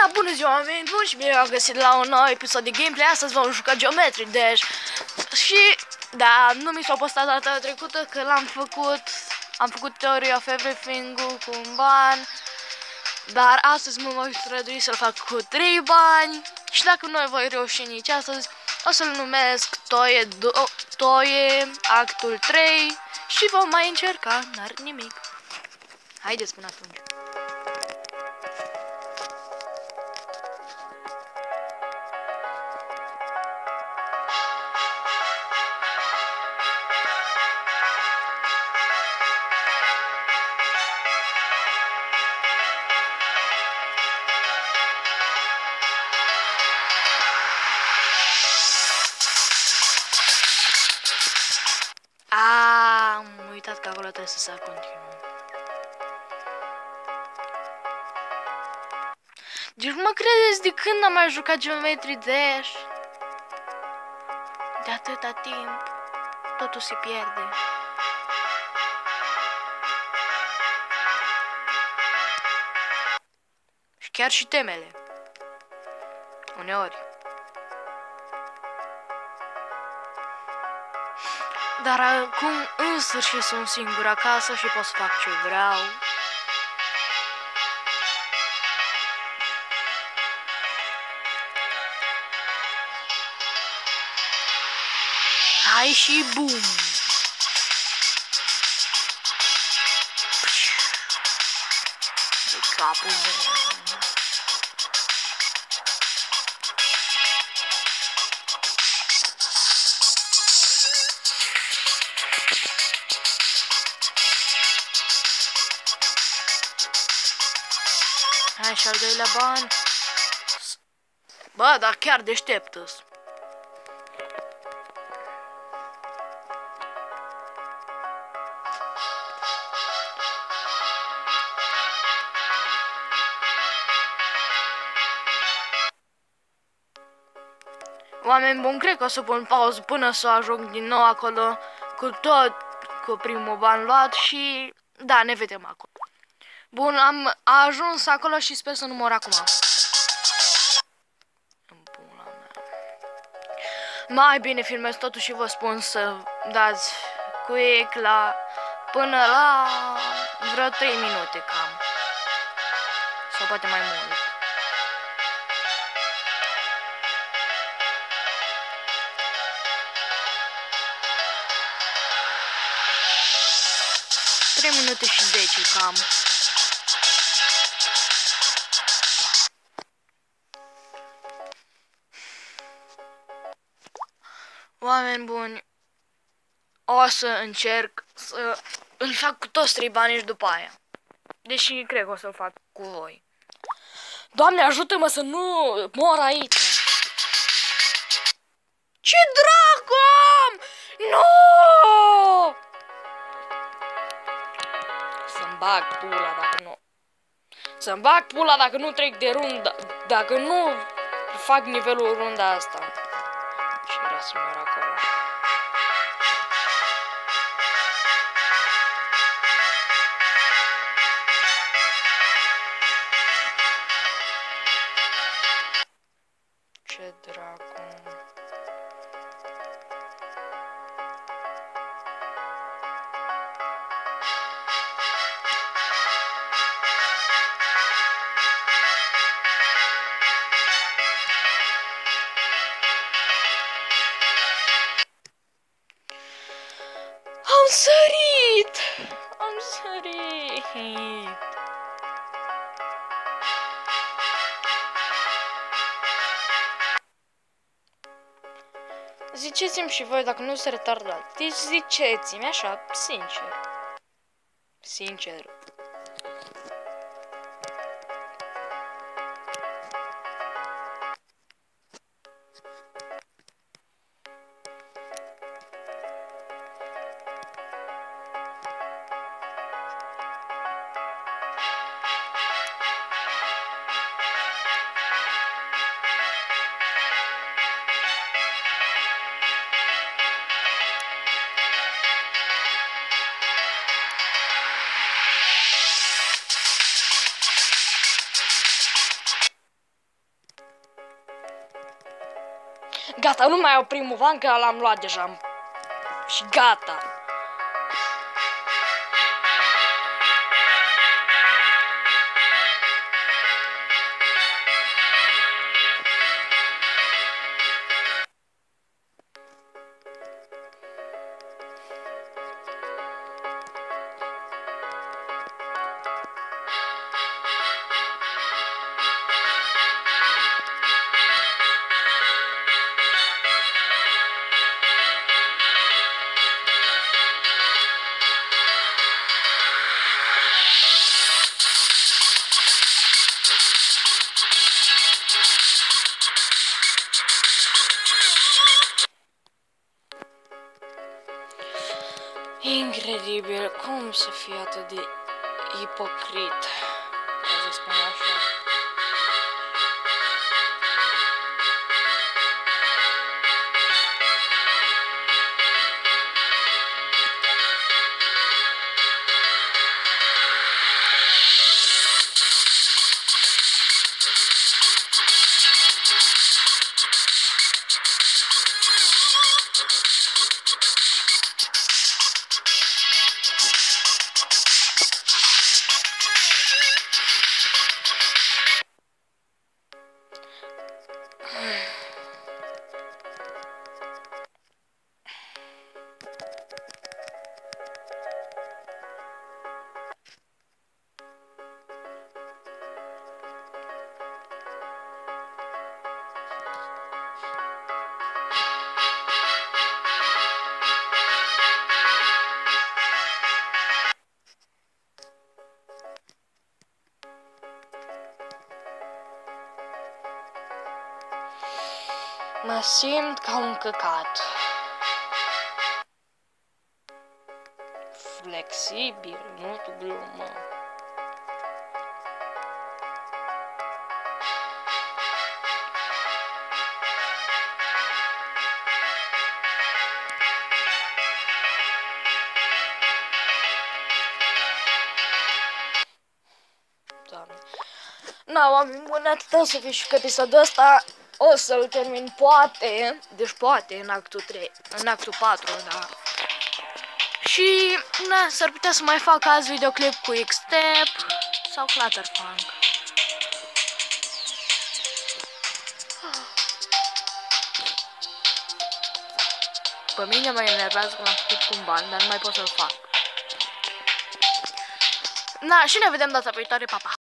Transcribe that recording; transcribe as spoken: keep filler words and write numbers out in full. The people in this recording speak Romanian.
Așa, bună ziua, oameni buni și bine v-am găsit la un nou episod de gameplay. Astăzi vom juca Geometry Dash. Și, da, nu mi s-a postat data trecută că l-am făcut. Am făcut Theory of Everything-ul cu un ban. Dar astăzi mă voi strădui să-l fac cu trei bani. Și dacă nu voi reuși nici astăzi, o să-l numesc Toie, Toie Actul trei. Și vom mai încerca, n-ar nimic. Haideți până atunci. Ah, am uitat că acolo trebuie să se continue. Deci mă credeți de când am mai jucat Geometry Dash? De atâta timp, totul se pierde. Și chiar și temele. Uneori. Dar acum în sfârșit sunt singur acasă și pot să fac ce vreau. Hai și bum! De capul meu. Hai și al doilea ban. Bă, dar chiar deșteptă-s. Oameni buni, cred că o să pun pauză până să ajung din nou acolo cu tot cu primul ban luat și da, ne vedem acolo. Bun, am ajuns acolo și sper să nu mor acum. În pula mea. Mai bine filmez totul și vă spun să dați quick la până la vreo trei minute cam. Sau poate mai mult. trei minute și zece cam. Oameni buni, o să încerc să îl fac cu toți trei bani și după aia. Deși cred că o să-l fac cu voi. Doamne, ajută-mă să nu mor aici. Ce dracu am? Nu! Să-mi bag pula dacă nu. Să-mi bag pula dacă nu trec de runda. Dacă nu fac nivelul runda asta. Și era să mor acolo. Ce dracu. Am sărit! Am sărit! Ziceți-mi și voi dacă nu se retardați. Deci ziceți-mi așa, sincer. Sincer. Gata, nu mai au primul van, că l-am luat deja. Și gata. Incredibil, cum să fie atât de ipocrit, ca să spun așa. Mă simt ca un căcat. Flexibil, nu tu glumă. Doamne. Na, oameni buni, atâta să fie și că episodul ăsta. O să-l termin poate, deci poate în actul trei, în actul patru, da. Și, na, s-ar putea să mai fac azi videoclip cu X-Step sau Clutterfunk. Pe mine mă enervează că l-am făcut cu un ban, dar nu mai pot să-l fac. Na, și ne vedem data viitoare, pa, pa!